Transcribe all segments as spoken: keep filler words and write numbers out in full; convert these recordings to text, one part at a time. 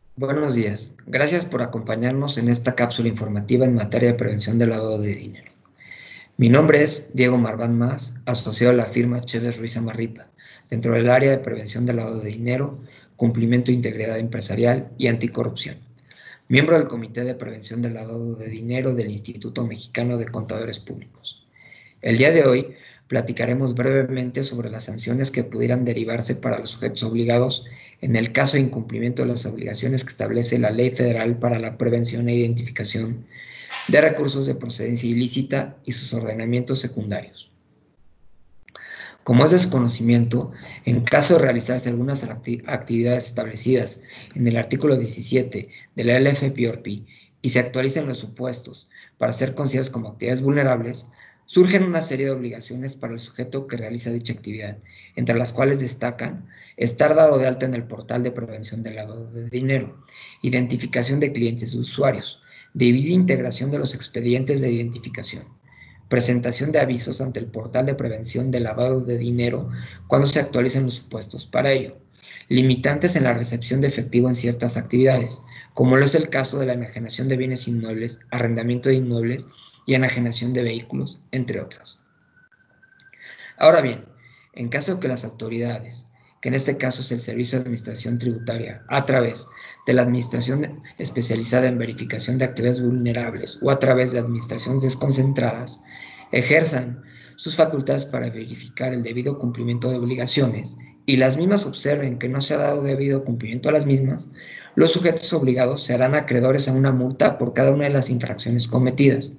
Buenos días. Gracias por acompañarnos en esta cápsula informativa en materia de prevención del lavado de dinero. Mi nombre es Diego Marván Más, asociado a la firma Chévez Ruiz Amarripa, dentro del área de prevención del lavado de dinero, cumplimiento de integridad empresarial y anticorrupción. Miembro del Comité de Prevención del Lavado de Dinero del Instituto Mexicano de Contadores Públicos. El día de hoy platicaremos brevemente sobre las sanciones que pudieran derivarse para los sujetos obligados en el caso de incumplimiento de las obligaciones que establece la Ley Federal para la Prevención e Identificación de Recursos de Procedencia Ilícita y sus ordenamientos secundarios. Como es desconocimiento, en caso de realizarse algunas actividades establecidas en el artículo diecisiete de la L F P R P y se actualicen los supuestos para ser consideradas como actividades vulnerables, surgen una serie de obligaciones para el sujeto que realiza dicha actividad, entre las cuales destacan estar dado de alta en el portal de prevención del lavado de dinero, identificación de clientes y usuarios, debida integración de los expedientes de identificación, presentación de avisos ante el portal de prevención del lavado de dinero cuando se actualicen los supuestos para ello, limitantes en la recepción de efectivo en ciertas actividades, como lo es el caso de la enajenación de bienes inmuebles, arrendamiento de inmuebles y enajenación de vehículos, entre otras. Ahora bien, en caso de que las autoridades, que en este caso es el Servicio de Administración Tributaria, a través de la Administración Especializada en Verificación de Actividades Vulnerables o a través de administraciones desconcentradas, ejerzan sus facultades para verificar el debido cumplimiento de obligaciones y las mismas observen que no se ha dado debido cumplimiento a las mismas, los sujetos obligados se harán acreedores a una multa por cada una de las infracciones cometidas.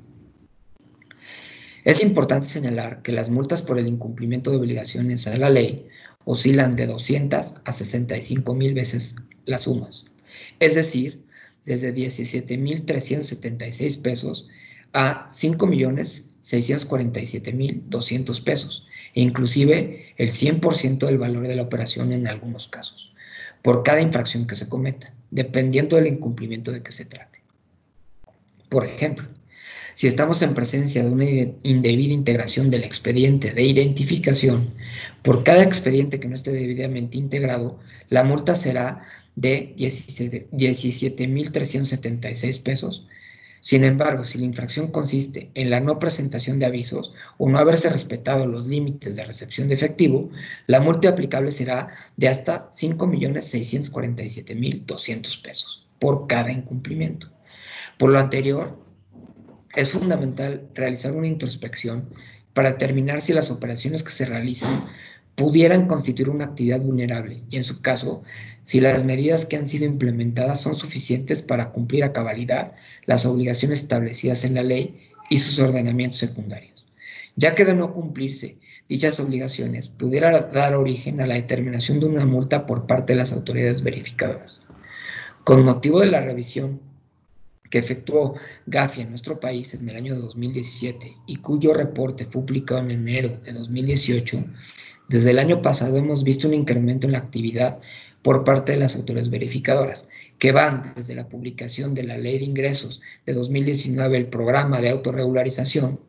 Es importante señalar que las multas por el incumplimiento de obligaciones a la ley oscilan de doscientas a sesenta y cinco mil veces las sumas, es decir, desde diecisiete mil trescientos setenta y seis pesos a cinco millones seiscientos cuarenta y siete mil doscientos pesos, e inclusive el cien por ciento del valor de la operación en algunos casos, por cada infracción que se cometa, dependiendo del incumplimiento de que se trate. Por ejemplo, si estamos en presencia de una indebida integración del expediente de identificación, por cada expediente que no esté debidamente integrado, la multa será de diecisiete mil trescientos setenta y seis pesos. Sin embargo, si la infracción consiste en la no presentación de avisos o no haberse respetado los límites de recepción de efectivo, la multa aplicable será de hasta cinco millones seiscientos cuarenta y siete mil doscientos pesos por cada incumplimiento. Por lo anterior, es fundamental realizar una introspección para determinar si las operaciones que se realizan pudieran constituir una actividad vulnerable y, en su caso, si las medidas que han sido implementadas son suficientes para cumplir a cabalidad las obligaciones establecidas en la ley y sus ordenamientos secundarios, ya que de no cumplirse dichas obligaciones pudiera dar origen a la determinación de una multa por parte de las autoridades verificadoras. Con motivo de la revisión que efectuó Gafi en nuestro país en el año dos mil diecisiete y cuyo reporte fue publicado en enero de dos mil dieciocho, desde el año pasado hemos visto un incremento en la actividad por parte de las autoridades verificadoras, que van desde la publicación de la Ley de Ingresos de dos mil diecinueve, el programa de autorregularización,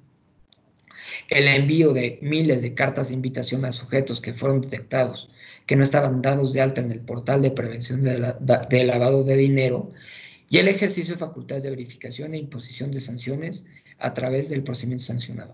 el envío de miles de cartas de invitación a sujetos que fueron detectados que no estaban dados de alta en el portal de prevención de, la, de lavado de dinero, y el ejercicio de facultades de verificación e imposición de sanciones a través del procedimiento sancionador.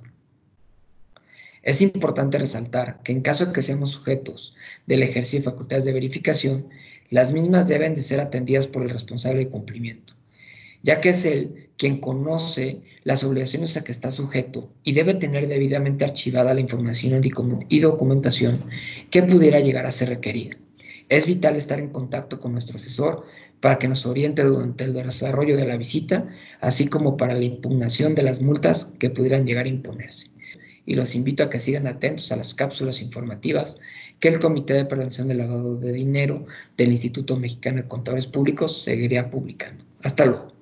Es importante resaltar que en caso de que seamos sujetos del ejercicio de facultades de verificación, las mismas deben de ser atendidas por el responsable de cumplimiento, ya que es él quien conoce las obligaciones a que está sujeto y debe tener debidamente archivada la información y documentación que pudiera llegar a ser requerida. Es vital estar en contacto con nuestro asesor para que nos oriente durante el desarrollo de la visita, así como para la impugnación de las multas que pudieran llegar a imponerse. Y los invito a que sigan atentos a las cápsulas informativas que el Comité de Prevención del Lavado de Dinero del Instituto Mexicano de Contadores Públicos seguirá publicando. Hasta luego.